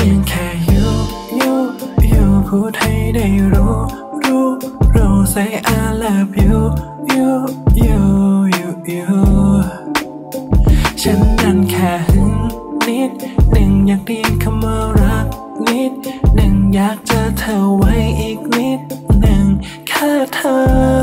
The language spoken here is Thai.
พียงแค่you พูดให้ได้รู้ say I love you ฉันนั้นแค่หึงนิดหนึ่งอยากได้ยินคำว่ารักนิดหนึ่งอยากเจอเธอไว้อีกนิดหนึ่งแค่เธอ